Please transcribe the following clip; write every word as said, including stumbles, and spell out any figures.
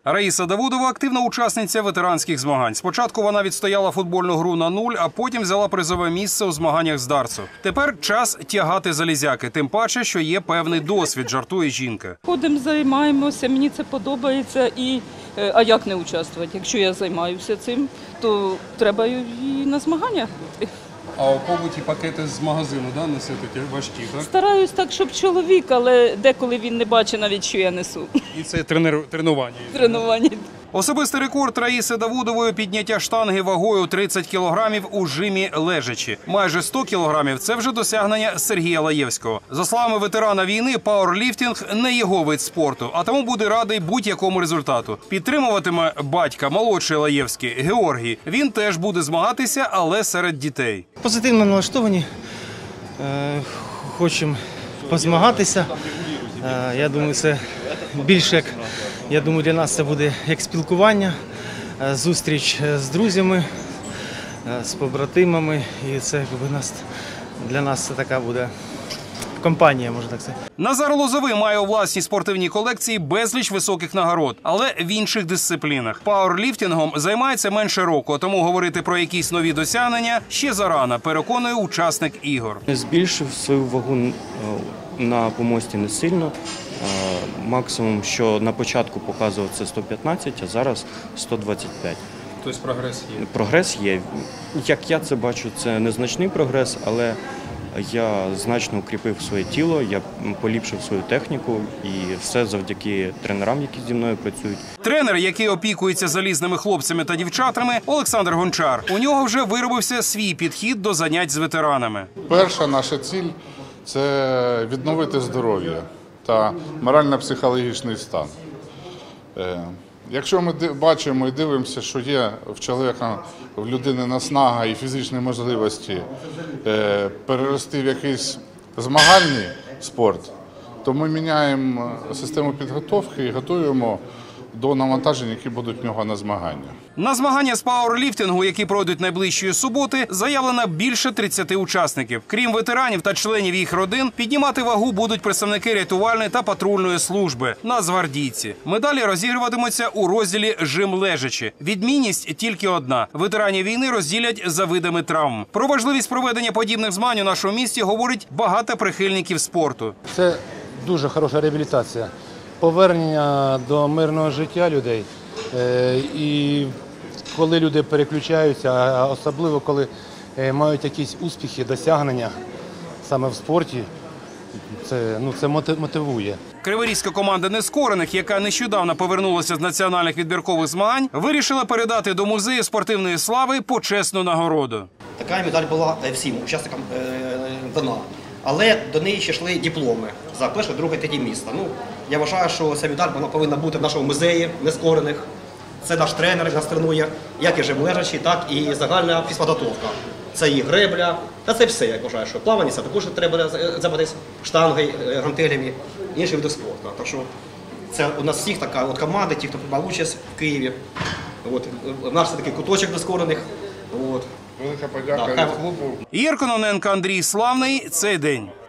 Раїса Давудова – активна учасниця ветеранських змагань. Спочатку вона відстояла футбольну гру на нуль, а потім взяла призове місце у змаганнях з дартсу. Тепер час тягати залізяки, тим паче, що є певний досвід, жартує жінка. Ходимо, займаємося, мені це подобається. І, а як не участвувати? Якщо я займаюся цим, то треба і на змагання. А у побуті пакети з магазину, да, носити важкі, так? Стараюсь так, щоб чоловік, але деколи він не бачить навіть, що я несу. І це тренер... тренування? Тренування. Особистий рекорд Раїси Давудової – підняття штанги вагою тридцять кілограмів у жимі лежачі. Майже сто кілограмів – це вже досягнення Сергія Лаєвського. За словами ветерана війни, пауерліфтинг – не його вид спорту, а тому буде радий будь-якому результату. Підтримуватиме батька, молодший Лаєвський, Георгій. Він теж буде змагатися, але серед дітей. Позитивно налаштовані, хочемо позмагатися. Я думаю, це більше як, я думаю, для нас це буде як спілкування, зустріч з друзями, з побратимами. І це якби, нас, для нас це така буде компанія, можна так сказати. Назар Лозовий має у власній спортивній колекції безліч високих нагород, але в інших дисциплінах. Пауерліфтингом займається менше року, тому говорити про якісь нові досягнення ще зарано, переконує учасник ігор. Збільшив свою вагу на помості не сильно. Максимум, що на початку показував, це сто п'ятнадцять, а зараз сто двадцять п'ять. Тобто прогрес є? Прогрес є. Як я це бачу, це незначний прогрес, але я значно укріпив своє тіло, я поліпшив свою техніку і все завдяки тренерам, які зі мною працюють. Тренер, який опікується залізними хлопцями та дівчатами, Олександр Гончар. У нього вже виробився свій підхід до занять з ветеранами. Перша наша ціль – це відновити здоров'я та морально-психологічний стан. Якщо ми бачимо і дивимося, що є в чоловіка, в людини наснага і фізичні можливості перерости в якийсь змагальний спорт, то ми міняємо систему підготовки і готуємо до навантажень, які будуть в нього на змагання. На змагання з пауерліфтингу, які пройдуть найближчої суботи, заявлено більше тридцяти учасників. Крім ветеранів та членів їх родин, піднімати вагу будуть представники рятувальної та патрульної служби, нацгвардійці. Медалі розігруватимуться у розділі «Жим лежачі». Відмінність тільки одна – ветеранів війни розділять за видами травм. Про важливість проведення подібних змагань у нашому місті говорить багато прихильників спорту. Це дуже хороша реабілітація. Повернення до мирного життя людей, і коли люди переключаються, а особливо коли мають якісь успіхи, досягнення саме в спорті, це, ну, це мотивує. Криворізька команда нескорених, яка нещодавно повернулася з національних відбіркових змагань, вирішила передати до музею спортивної слави почесну нагороду. Така медаль була всім учасникам дана. Але до неї ще йшли дипломи за перше, друге, третє місце. Ну, я вважаю, що ця медаль вона повинна бути в нашому музеї нескорених. Це наш тренер нас тренує, як і жим лежачі, так і загальна фізподготовка. Це і гребля, та це все, я вважаю, що плавання, це також треба займатися штангою, гантелями, інші види спорту. Так що це у нас всіх така от команда, ті, хто приймав участь в Києві. От, у нас це такий куточок нескорених. От. Велика подяка від клубу. Ігор Кононенко, Андрій Славний. Цей день.